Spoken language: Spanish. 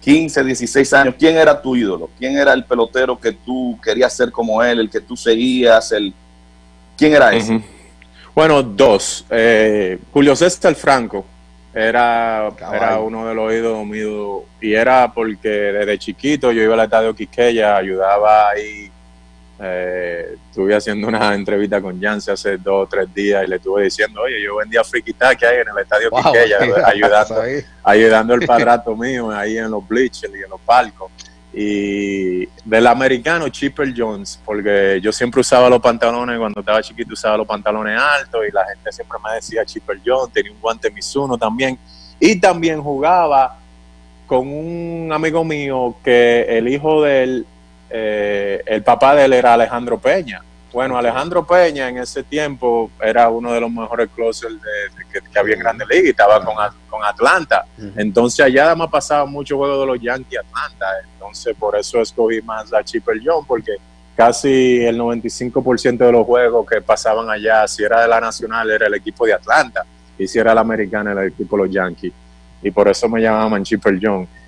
15, 16 años, ¿quién era tu ídolo? ¿Quién era el pelotero que tú querías ser como él, el que tú seguías? ¿Quién era ese? Bueno, dos. Julio César Franco era uno de los ídolos míos, y era porque desde chiquito yo iba al estadio Quisqueya, ayudaba ahí. Estuve haciendo una entrevista con Yance hace 2 o 3 días y le estuve diciendo, oye, yo vendía friquitaque ahí en el estadio Quisqueya, ayudando al padrato mío ahí en los bleachers y en los palcos. Y del americano, Chipper Jones, porque yo siempre usaba los pantalones, cuando estaba chiquito usaba los pantalones altos y la gente siempre me decía Chipper Jones. Tenía un guante Mizuno también, y también jugaba con un amigo mío que el hijo de él, el papá de él era Alejandro Peña. Bueno, Alejandro Peña en ese tiempo era uno de los mejores closers que había en Grandes Ligas, y estaba con Atlanta. Entonces allá me pasaba mucho juego de los Yankees Atlanta. Entonces por eso escogí más a Chipper Jones, porque casi el 95% de los juegos que pasaban allá, si era de la Nacional, era el equipo de Atlanta, y si era la Americana, era el equipo de los Yankees. Y por eso me llamaban Chipper Jones.